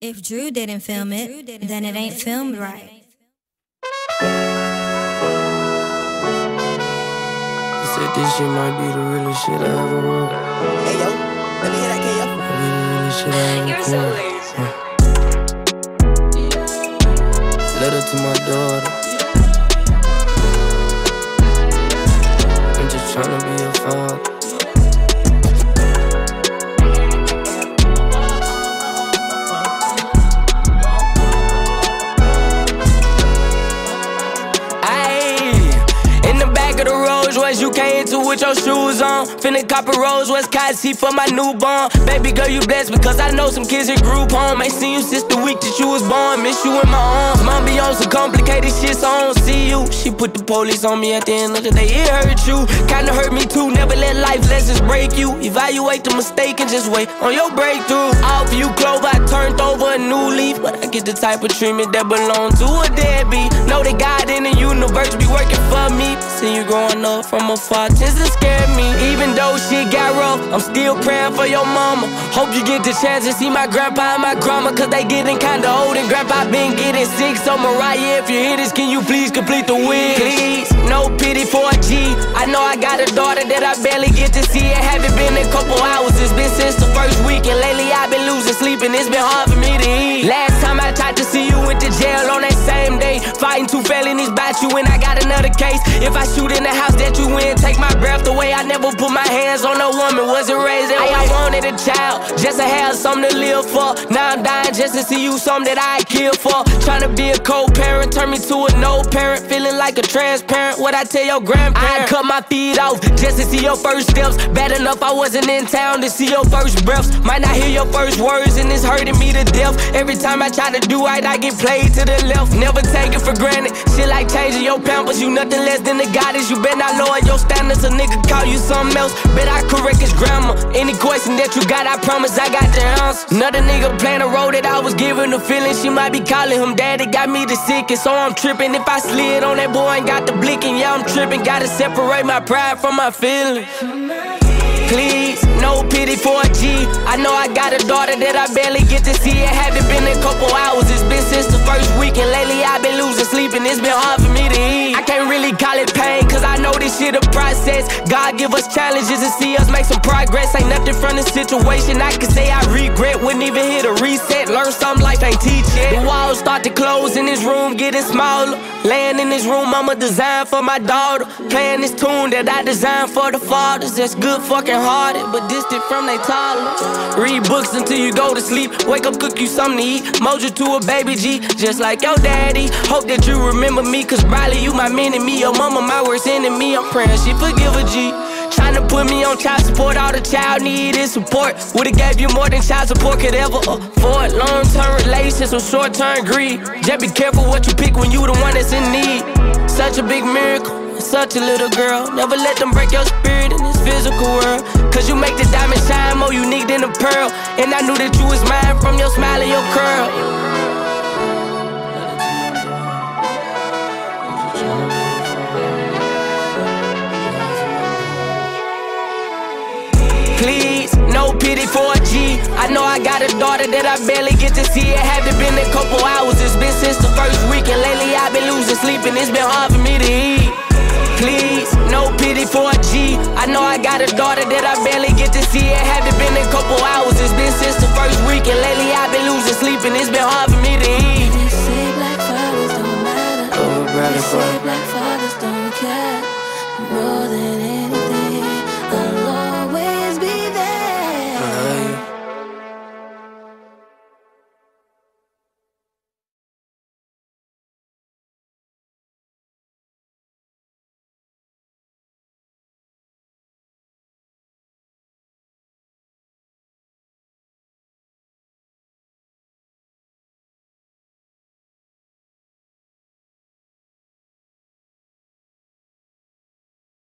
If Drew didn't film it, then it ain't filmed right. He said this shit might be the realest shit I ever wrote. Hey yo, let me hear that, K.O. Might be the realest shit I ever You're so lazy. Letter to my daughter. I'm just tryna be a father. You came into with your shoes on. Finna cop a Rose West Cotton seat for my newborn. Baby girl, you blessed because I know some kids in group home. Ain't seen you since the week that you was born. Miss you in my arms. Mom be on some complicated shit, so I don't see you. She put the police on me at the end of the day. It hurt you, kinda hurt me too. Never let life lessons break you. Evaluate the mistake and just wait on your breakthrough. Off you, Clover, I turned over a new leaf. But I get the type of treatment that belongs to a deadbeat. Know that God in the universe be working for me. See you growing up from afar just to scare me. Even though shit got rough, I'm still praying for your mama. Hope you get the chance to see my grandpa and my grandma, cause they getting kinda old and grandpa been getting sick. So Mariah, if you hear this, can you please complete the wish? Please, no pity for a G. I know I got a daughter that I barely get to see. It haven't been a couple hours, it's been since the first week. And lately I've been losing sleep and it's been hard for me to eat. Last time I tried to see you, went to jail on that same day. Fighting 2 felonies about you and I got another case. If I shoot in the house that you in, take my breath away. I never put my hands on a woman, wasn't raised that way. I wanted a child, just to have something to live for. Now I'm dying just to see you, something that I'd kill for. Trying to be a co-parent, turn me to a no-parent. Feeling like a transparent, what I tell your grandparents. I cut my feet off, just to see your first steps. Bad enough I wasn't in town to see your first breaths. Might not hear your first words and it's hurting me to death. Every time I try to do right, I get played to the left. Never take it for granted, shit like changing your pampers. You nothing less than a goddess, you better not lower your standards. A nigga call you something else, bet I correct his grammar. Any question that you got, I promise I got the answer. Another nigga playing a role that I was giving the feeling. She might be calling him daddy, got me the sickest, so I'm tripping. If I slid on that boy and got the blicking, yeah I'm tripping. Gotta separate my pride from my feelings. Please, no pity for a G. I know I got a daughter that I barely get to see. It haven't been a couple hours, it's been since the first week. And lately I've been losing sleep and it's been hard for me to eat. I can't really call it pain, cause I know this shit a process. God give us challenges and see us make some progress. Ain't nothing from the situation I can say I regret. Wouldn't even hit a reset, learn something life ain't teach yet. The walls start to close in this room, getting smaller. Laying in this room, I'ma design for my daughter. Playing this tune that I designed for the fathers. That's good fucking hearted, but distant from they toddlers. Read books until you go to sleep. Wake up, cook you something to eat. Mold you to a baby G, just like your daddy. Hope that you remember me, cause probably you my mini-me. Your mama my worst enemy, I'm praying she forgive a G. Tryna put me on child support, all the child needed support. Would've gave you more than child support could ever afford. Long-term relations or short-term greed. Just be careful what you pick when you the one that's in need. Such a big miracle, such a little girl. Never let them break your spirit in this physical world. Cause you make the diamond shine more unique than a pearl. And I knew that you was mine from your smile and your curl. Please, no pity for a G. I know I got a daughter that I barely get to see. It haven't been a couple hours, it's been since the first week. And lately I've been losing sleep and it's been hard for me to eat. Please, no pity for a G. I know I got a daughter that I barely get to see. It haven't been a couple hours, it's been since the first week. And lately I've been losing sleep and it's been hard for me to eat.